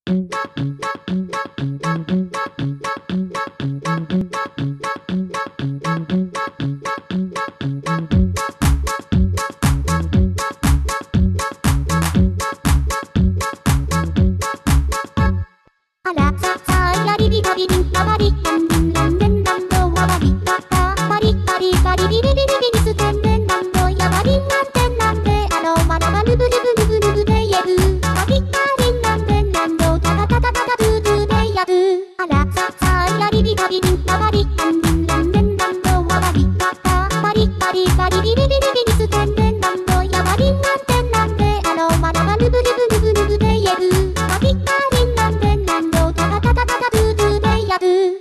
あらささやりびたびびんたばりたんびんらんでんだんどわばりたたばりたりばりびりびりびりすてんでんだんどやばりんなんてんなんであのまなまるぶるぶるぶるぶでやぶばりたりんなんでんなんどたたたたたたぶぶでやぶあらささやりびたびびんたばりたんびんらんでんだんどわばりたたばりたりばりびりびりびりすてんでんだんどやばりんなんてんなんであのまなまるぶるぶるぶるぶでやぶばりたりんなんでんなんどたたたたたたぶぶでやぶ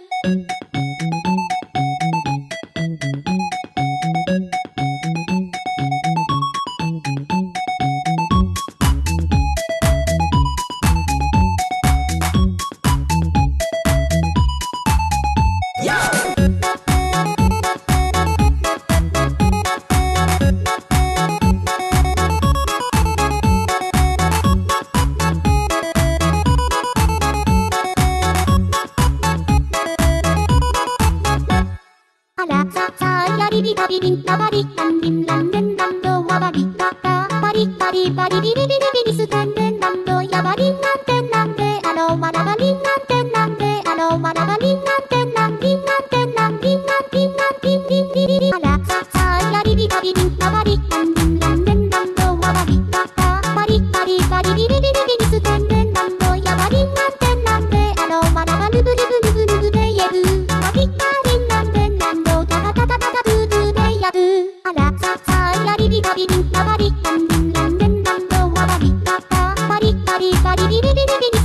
あらささやりびたびびんたばりたんびんらんでんだんどわばりたたばりたりばりびりびりびりすてんでんだんどやばりんなんてんなんであのまなばりんなんてんなんであのまなばりんなんてんなんびんなんてんなんびんなんびんなんびんびんびりりあらささやりびたびびんたばりたんびんらんでんだんどわばりたたばりたりばりびりびりびりすてんでんだんどやばりんなんてんなんであのまなばるぶるぶるぶるぶでやぶばりたりんなんでんなんどたたたたたたぶぶでやぶあらささやりびたびびんたばりたんびんらんでんだんどわばりたたばりたりばりびりびりびり